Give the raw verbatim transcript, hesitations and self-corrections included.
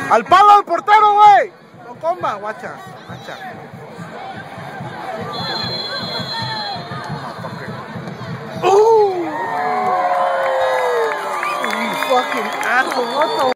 Al palo del portero, güey. No coma, guacha. Guacha. Uh. You fucking asshole. What the